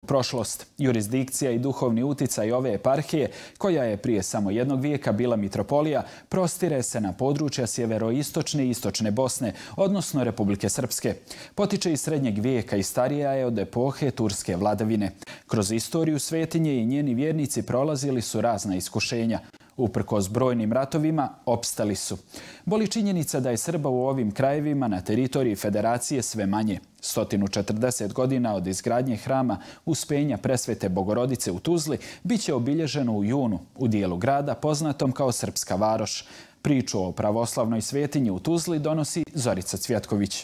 prošlost. Jurisdikcija i duhovni uticaj ove eparhije, koja je prije samo jednog vijeka bila mitropolija, prostire se na područja sjeveroistočne i istočne Bosne, odnosno Republike Srpske. Potiče iz srednjeg vijeka i starija je od epohe turske vladavine. Kroz istoriju svetinje i njeni vjernici prolazili su razna iskušenja. Uprkos brojnim ratovima, opstali su. Boli činjenica da je Srba u ovim krajevima na teritoriji Federacije sve manje. 140 godina od izgradnje hrama Uspenja Presvete Bogorodice u Tuzli biće obilježeno u junu u dijelu grada poznatom kao Srpska varoš. Priču o pravoslavnoj svetinji u Tuzli donosi Zorica Cvjetković.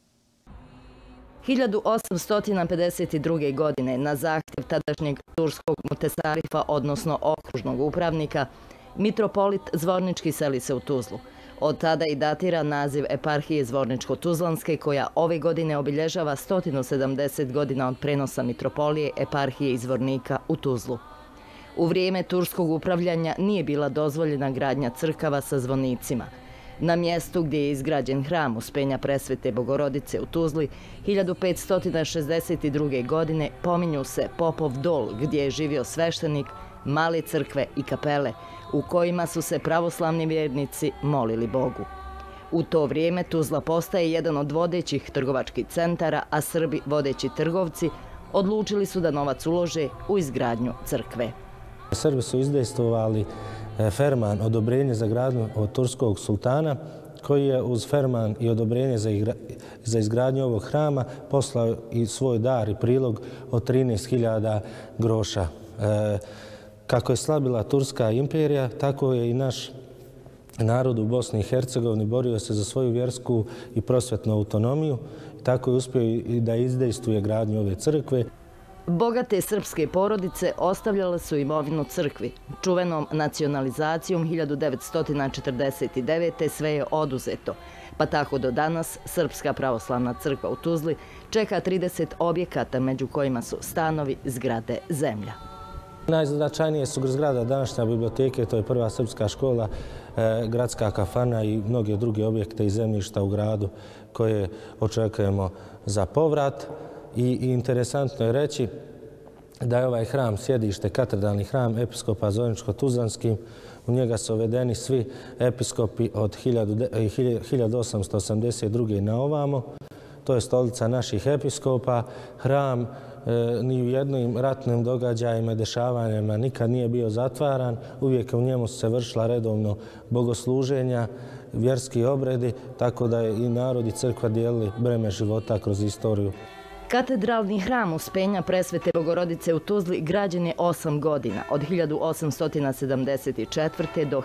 1852. godine na zahtjev tadašnjeg turskog mutesarifa, odnosno okružnog upravnika, mitropolit Zvornički seli se u Tuzlu. Od tada i datira naziv eparhije Zvorničko-Tuzlanske, koja ove godine obilježava 170 godina od prenosa mitropolije eparhije iz Zvornika u Tuzlu. U vrijeme turskog upravljanja nije bila dozvoljena gradnja crkava sa zvonicima. Na mjestu gdje je izgrađen hram Uspenja Presvete Bogorodice u Tuzli 1562. godine pominju se Popov dol gdje je živio sveštenik, male crkve i kapele u kojima su se pravoslavni vjernici molili Bogu. U to vrijeme Tuzla postaje jedan od vodećih trgovačkih centara, a Srbi, vodeći trgovci, odlučili su da novac ulože u izgradnju crkve. Srbi su izdejstvovali ferman odobrenje za gradnju od turskog sultana, koji je uz ferman i odobrenje za izgradnju ovog hrama poslao i svoj dar i prilog od 13.000 groša. Kako je slabila Turska imperija, tako je i naš narod u Bosni i Hercegovini borio se za svoju vjersku i prosvjetnu autonomiju. Tako je uspio i da izdejstvuje gradnju ove crkve. Bogate srpske porodice ostavljale su imovinu crkvi. Čuvenom nacionalizacijom 1949. sve je oduzeto, pa tako do danas Srpska pravoslavna crkva u Tuzli čeka 30 objekata, među kojima su stanovi, zgrade, zemlja. Najznačajnije su zgrada današnja biblioteke, to je prva srpska škola, gradska kafana i mnoge druge objekte i zemljišta u gradu koje očekujemo za povrat. I interesantno je reći da je ovaj hram sjedište, katedralni hram episkopa Zvorničko-Tuzlanski. U njega su uvedeni svi episkopi od 1882. na ovamo. To je stolica naših episkopa. Hram ni u jednim ratnim događajima i dešavanjima nikad nije bio zatvaran. Uvijek u njemu se vršila redovno bogosluženja, vjerski obredi, tako da je i narod i crkva dijelili breme života kroz istoriju. Katedralni hram Uspenja Presvete Bogorodice u Tuzli građen je 8 godina, od 1874. do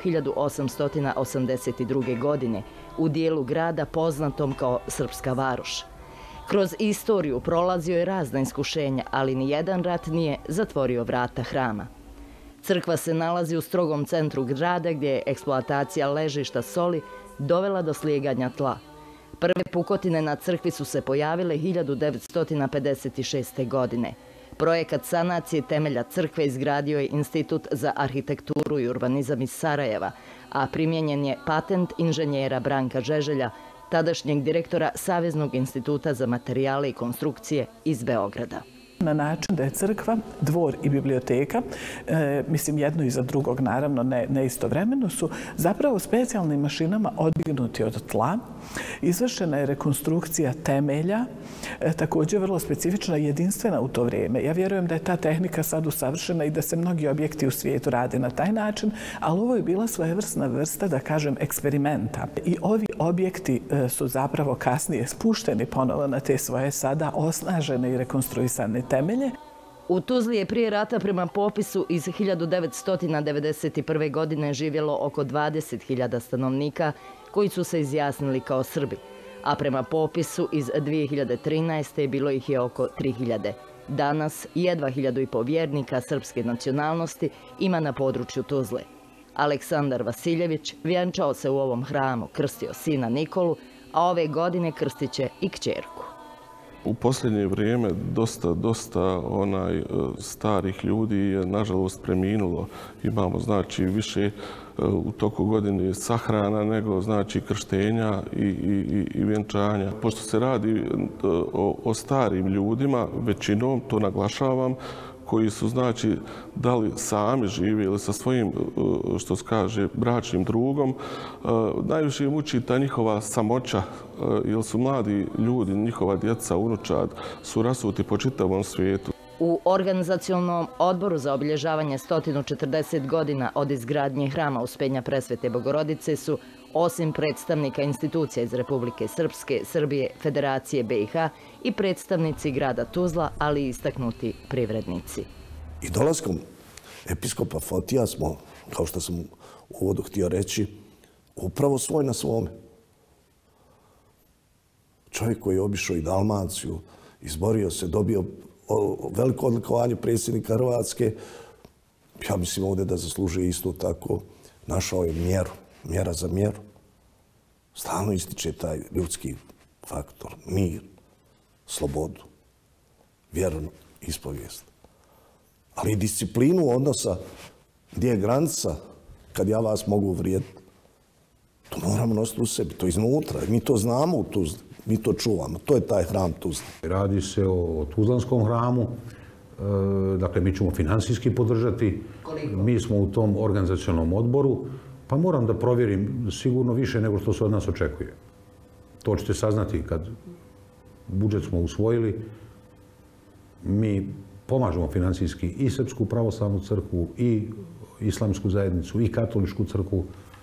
1882. godine, u dijelu grada poznatom kao Srpska varoš. Kroz istoriju prolazio je razna iskušenja, ali ni jedan rat nije zatvorio vrata hrama. Crkva se nalazi u strogom centru grada gdje je eksploatacija ležišta soli dovela do slijeganja tla. Prve pukotine na crkvi su se pojavile 1956. godine. Projekat sanacije temelja crkve izgradio je Institut za arhitekturu i urbanizam iz Sarajeva, a primijenjen je patent inženjera Branka Žeželja, tadašnjeg direktora Saveznog instituta za materijale i konstrukcije iz Beograda. Na način da je crkva, dvor i biblioteka, mislim jedno iza drugog, naravno ne istovremeno, su zapravo specijalnim mašinama odignuti od tla. Izvršena je rekonstrukcija temelja, također vrlo specifična i jedinstvena u to vrijeme. Ja vjerujem da je ta tehnika sad usavršena i da se mnogi objekti u svijetu rade na taj način, ali ovo je bila svojevrsna vrsta, da kažem, eksperimenta. I ovi objekti su zapravo kasnije spušteni ponovo na te svoje sada osnažene i rekonstruisane temelje. U Tuzli je prije rata prema popisu iz 1991. godine živjelo oko 20.000 stanovnika koji su se izjasnili kao Srbi, a prema popisu iz 2013. bilo ih je oko 3.000. Danas jedva 1.500 vjernika srpske nacionalnosti ima na području Tuzle. Aleksandar Vasiljević vjenčao se u ovom hramu, krstio sina Nikolu, a ove godine krstit će i kćerku. U posljednje vrijeme dosta starih ljudi je nažalost preminulo. Imamo znači više u toku godine sahrana nego znači krštenja i vjenčanja. Pošto se radi o starim ljudima, većinom, to naglašavam, koji su znači da li sami žive ili sa svojim, što se kaže, bračnim drugom, najviše muči ta njihova samoća, jer su mladi ljudi, njihova djeca, unučad, su rasuti po čitavom svijetu. U Organizacionom odboru za obilježavanje 140 godina od izgradnje hrama Uspenja Presvete Bogorodice su, osim predstavnika institucija iz Republike Srpske, Srbije, Federacije BiH i predstavnici grada Tuzla, ali i istaknuti privrednici. I dolaskom episkopa Fotija smo, kao što sam u uvodu htio reći, upravo svoj na svome. Čovjek koji je obišao i Dalmaciju, izborio se, dobio veliko odlikovanje predsjednika Hrvatske, ja mislim ovdje da zaslužuje isto tako, našao je mjera za mjeru. Stalno ističe taj ljudski faktor, mir, slobodu, vjernu ispovijest. Ali i disciplinu odnosa gdje je granica kad ja vas mogu uvrijediti. To moramo nositi u sebi, to iznutra. Mi to znamo u Tuzli, mi to čuvamo. To je taj hram Tuzla. Radi se o Tuzlanskom hramu. Dakle, mi ćemo finansijski podržati. Mi smo u tom organizacionom odboru. Pa moram da provjerim sigurno više nego što se od nas očekuje. To ćete saznati kad budžet smo usvojili. Mi pomažemo finansijski i Srpsku pravoslavnu crkvu, i Islamsku zajednicu, i Katoličku crkvu.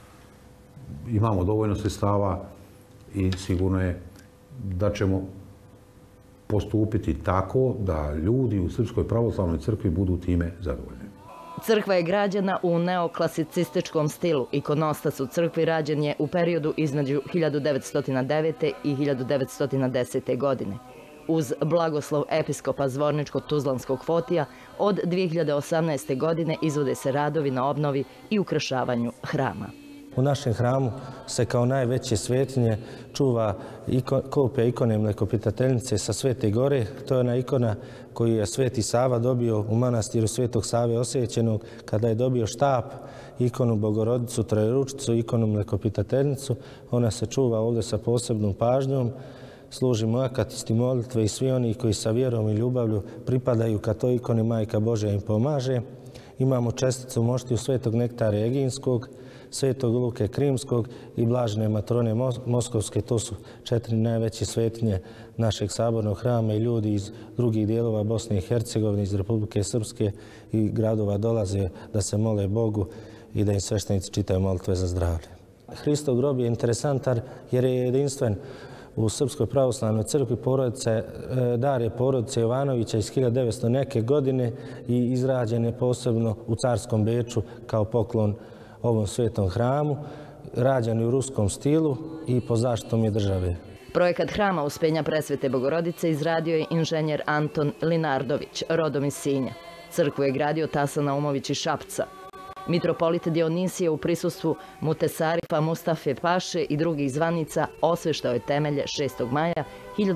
Imamo dovoljno sredstava i sigurno je da ćemo postupiti tako da ljudi u Srpskoj pravoslavnoj crkvi budu time zadovoljni. Crkva je građena u neoklasicističkom stilu. Ikonostas u crkvi rađen je u periodu između 1909. i 1910. godine. Uz blagoslov episkopa Zvorničko-Tuzlanskog Fotija, od 2018. godine izvode se radovi na obnovi i ukrašavanju hrama. U našem hramu se kao najveće svetinje čuva kopija ikone Mlekopitateljice sa Svete Gore. To je ona ikona koju je Sveti Sava dobio u manastiru Svetog Save Osvećenog kada je dobio štap, ikonu Bogorodicu, Trojeručicu, ikonu Mlekopitateljicu. Ona se čuva ovdje sa posebnom pažnjom. Služimo akatisti molitve i svi oni koji sa vjerom i ljubavlju pripadaju ka toj ikoni Majka Božja im pomaže. Imamo česticu moštiju Svetog Nektara Eginskog, Svetog Luke Krimskog i Blažene Matrone Moskovske. To su 4 najveće svetinje našeg sabornog hrama i ljudi iz drugih dijelova Bosne i Hercegovine, iz Republike Srpske i gradova dolaze da se mole Bogu i da im sveštenici čitaju molitve za zdravlje. Hristov grob je interesantan jer je jedinstven u Srpskoj pravoslavnoj crkvi. Dar je porodice Jovanovića iz 1900 neke godine i izrađen je posebno u carskom Beču kao poklon ovom svetom hramu, rađen je u ruskom stilu i po zaštitom je države. Projekat hrama Uspenja Presvete Bogorodice izradio je inženjer Anton Linardović, rodom iz Sinja. Crkvu je gradio Tasa Naumović iz Šapca. Mitropolit Dionisije u prisustvu Mutesarifa Mustafe Paše i drugih zvanica osveštao je temelje 6. maja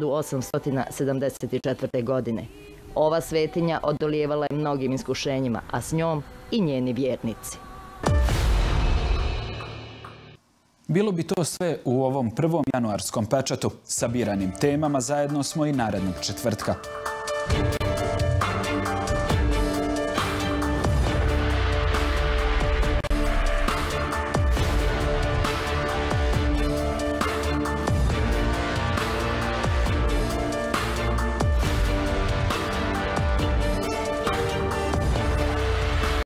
1874. godine. Ova svetinja odolijevala je mnogim iskušenjima, a s njom i njeni vjernici. Bilo bi to sve u ovom prvom januarskom pečatu. Sa biranim temama zajedno smo i narednog četvrtka.